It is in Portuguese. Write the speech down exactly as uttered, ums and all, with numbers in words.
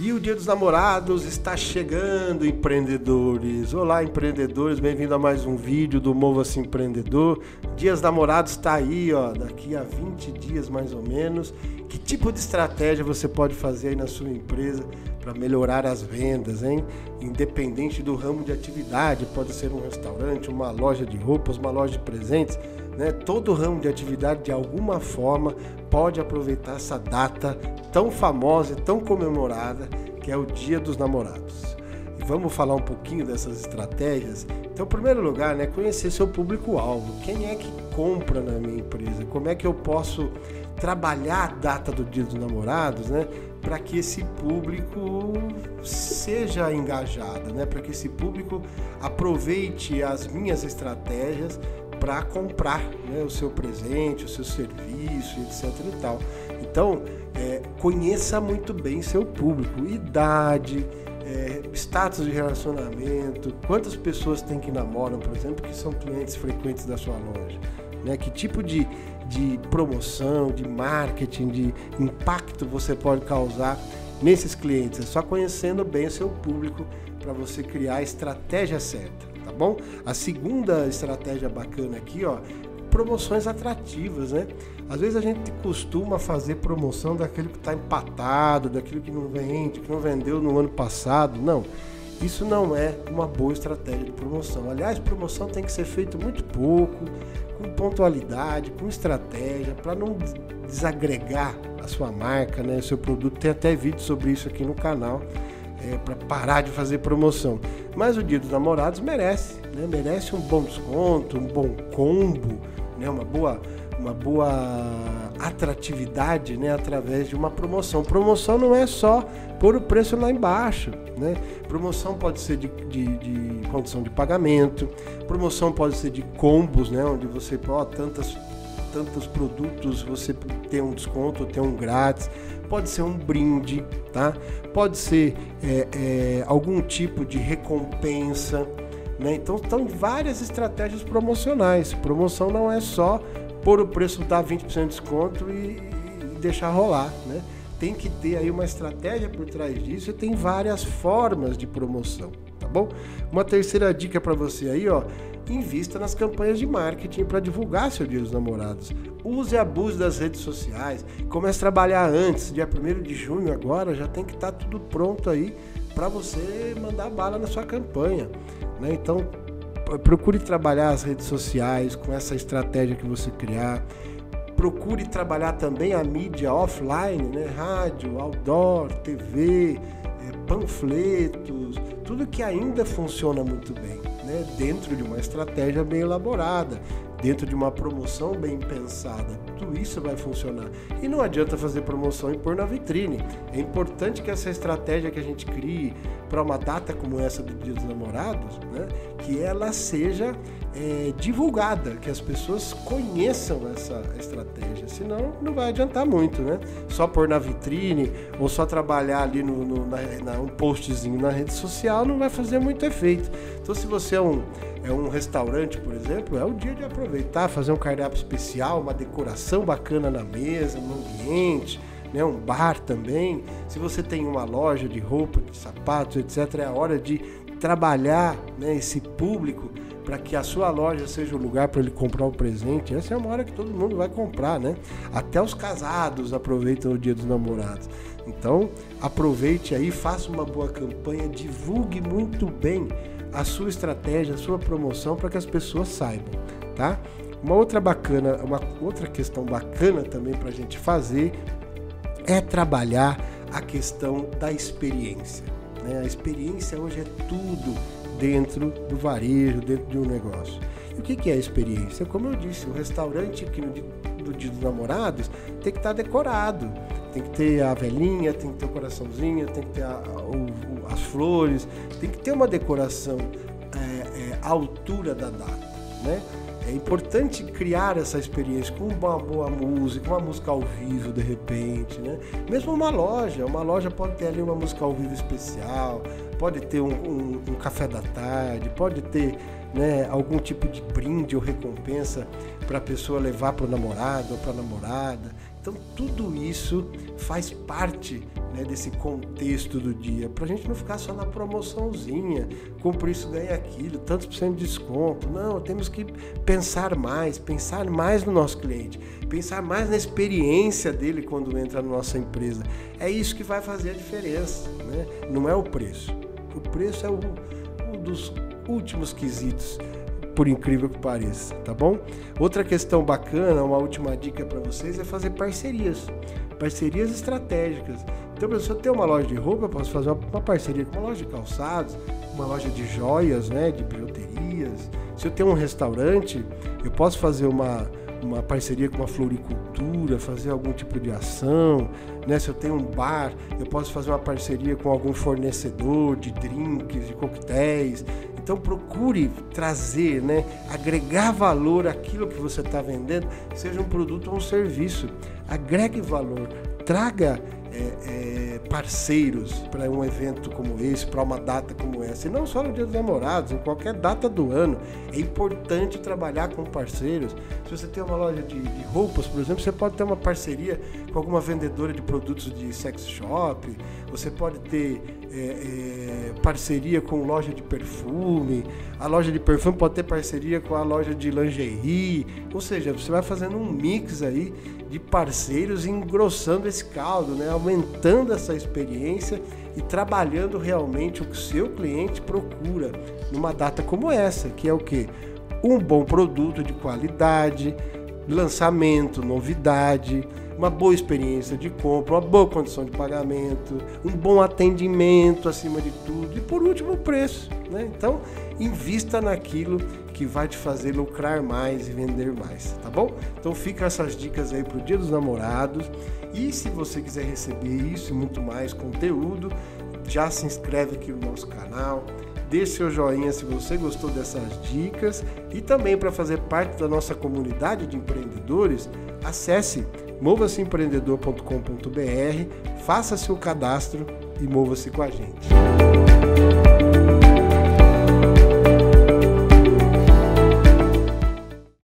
E o Dia dos Namorados está chegando, empreendedores. Olá, empreendedores, bem-vindo a mais um vídeo do Mova-se Empreendedor. Dia dos Namorados está aí, ó, daqui a vinte dias mais ou menos. Que tipo de estratégia você pode fazer aí na sua empresa para melhorar as vendas, hein? Independente do ramo de atividade, pode ser um restaurante, uma loja de roupas, uma loja de presentes, né? Todo ramo de atividade, de alguma forma, pode aproveitar essa data tão famosa e tão comemorada, que é o Dia dos Namorados. E vamos falar um pouquinho dessas estratégias. Então, em primeiro lugar, né, conhecer seu público-alvo. Quem é que compra na minha empresa? Como é que eu posso trabalhar a data do Dia dos Namorados, né, para que esse público seja engajado, né, para que esse público aproveite as minhas estratégias para comprar, né, o seu presente, o seu serviço, etc e tal. Então, é, conheça muito bem seu público, idade, é, status de relacionamento, quantas pessoas tem que namoram, por exemplo, que são clientes frequentes da sua loja, né, que tipo de, de promoção, de marketing, de impacto você pode causar nesses clientes. É só conhecendo bem o seu público para você criar a estratégia certa. Tá bom? A segunda estratégia bacana aqui, ó, promoções atrativas, né? Às vezes a gente costuma fazer promoção daquilo que está empatado, daquilo que não vende, que não vendeu no ano passado. Não, isso não é uma boa estratégia de promoção. Aliás, promoção tem que ser feito muito pouco, com pontualidade, com estratégia, para não desagregar a sua marca, né? O seu produto. Tem até vídeo sobre isso aqui no canal. É, para parar de fazer promoção. Mas o Dia dos Namorados merece, né? Merece um bom desconto, um bom combo, né? uma, boa, uma boa atratividade, né? Através de uma promoção. Promoção não é só pôr o preço lá embaixo, né? Promoção pode ser de, de, de condição de pagamento, promoção pode ser de combos, né? Onde você, ó, tantas, tantos produtos você tem um desconto, tem um grátis. Pode ser um brinde, tá? Pode ser é, é, algum tipo de recompensa, né? Então, estão várias estratégias promocionais. Promoção não é só pôr o preço, dar vinte por cento de desconto e, e deixar rolar, né? Tem que ter aí uma estratégia por trás disso e tem várias formas de promoção, tá bom? Uma terceira dica para você aí, ó, invista nas campanhas de marketing para divulgar seu Dia dos Namorados. Use e abuse das redes sociais. Comece a trabalhar antes, dia primeiro de junho agora, já tem que estar tá tudo pronto aí para você mandar bala na sua campanha, né? Então, procure trabalhar as redes sociais com essa estratégia que você criar. Procure trabalhar também a mídia offline, né? Rádio, outdoor, T V, é, panfletos, tudo que ainda funciona muito bem, né? Dentro de uma estratégia bem elaborada, dentro de uma promoção bem pensada, tudo isso vai funcionar. E não adianta fazer promoção e pôr na vitrine. É importante que essa estratégia que a gente crie para uma data como essa do Dia dos Namorados, né, que ela seja é, divulgada, que as pessoas conheçam essa estratégia, senão não vai adiantar muito, né? Só pôr na vitrine ou só trabalhar ali no, no, na, na, um postzinho na rede social não vai fazer muito efeito. Então, se você é um, é um restaurante, por exemplo, é o dia de aproveitar, fazer um cardápio especial, uma decoração bacana na mesa, no ambiente, né, um bar também. Se você tem uma loja de roupa, de sapatos, etcétera, é a hora de trabalhar, né, esse público para que a sua loja seja o lugar para ele comprar o presente. Essa é uma hora que todo mundo vai comprar, né? Até os casados aproveitam o Dia dos Namorados. Então, aproveite aí, faça uma boa campanha, divulgue muito bem a sua estratégia, a sua promoção para que as pessoas saibam, tá? Uma outra bacana, uma outra questão bacana também para a gente fazer é trabalhar a questão da experiência, né? A experiência hoje é tudo dentro do varejo, dentro de um negócio. E o que é a experiência? Como eu disse, o restaurante aqui no do Dia dos Namorados tem que estar decorado, tem que ter a velhinha, tem que ter o coraçãozinho, tem que ter a, o, as flores, tem que ter uma decoração é, é, à altura da data, né? É importante criar essa experiência com uma boa música, uma música ao vivo de repente, né? Mesmo uma loja, uma loja pode ter ali uma música ao vivo especial, pode ter um, um, um café da tarde, pode ter, né, algum tipo de brinde ou recompensa para a pessoa levar para o namorado ou para a namorada. Então tudo isso faz parte, né, desse contexto do dia, para a gente não ficar só na promoçãozinha, compra isso, ganha aquilo, tantos por cento de desconto. Não, temos que pensar mais, pensar mais no nosso cliente, pensar mais na experiência dele quando entra na nossa empresa. É isso que vai fazer a diferença, né? Não é o preço. O preço é o, um dos últimos quesitos, por incrível que pareça, tá bom? Outra questão bacana, uma última dica para vocês é fazer parcerias, parcerias estratégicas. Então, se eu tenho uma loja de roupa, eu posso fazer uma parceria com uma loja de calçados, uma loja de joias, né, de bijuterias. Se eu tenho um restaurante, eu posso fazer uma, uma parceria com uma floricultura, fazer algum tipo de ação, né? Se eu tenho um bar, eu posso fazer uma parceria com algum fornecedor de drinks, de coquetéis. Então procure trazer, né, agregar valor àquilo que você está vendendo, seja um produto ou um serviço. Agregue valor, traga é, é, parceiros para um evento como esse, para uma data como essa. E não só no Dia dos Namorados, em qualquer data do ano. É importante trabalhar com parceiros. Se você tem uma loja de, de roupas, por exemplo, você pode ter uma parceria com alguma vendedora de produtos de sex shop, você pode ter é, é, parceria com loja de perfume, a loja de perfume pode ter parceria com a loja de lingerie, ou seja, você vai fazendo um mix aí de parceiros, engrossando esse caldo, né? Aumentando essa experiência e trabalhando realmente o que o seu cliente procura numa data como essa, que é o quê? Um bom produto de qualidade, lançamento, novidade, uma boa experiência de compra, uma boa condição de pagamento, um bom atendimento acima de tudo e por último o preço, né? Então invista naquilo que vai te fazer lucrar mais e vender mais, tá bom? Então fica essas dicas aí pro Dia dos Namorados, e se você quiser receber isso e muito mais conteúdo, já se inscreve aqui no nosso canal, deixe seu joinha se você gostou dessas dicas, e também para fazer parte da nossa comunidade de empreendedores, acesse mova se empreendedor ponto com ponto b r, faça seu cadastro e mova-se com a gente.